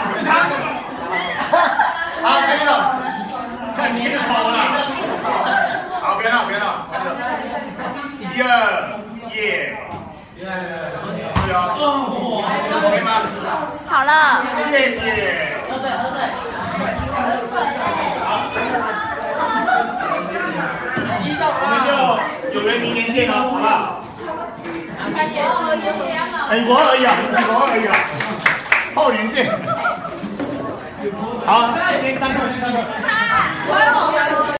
好，开始了，看你跑了。好，别闹，别闹，开始了。1、2、耶。是哦。OK 吗？ 好了。 谢谢。 喝水。 我们就有缘明年见哦，好不好？哎，我而已啊，我而已啊，后年见。好，先上课，先上课。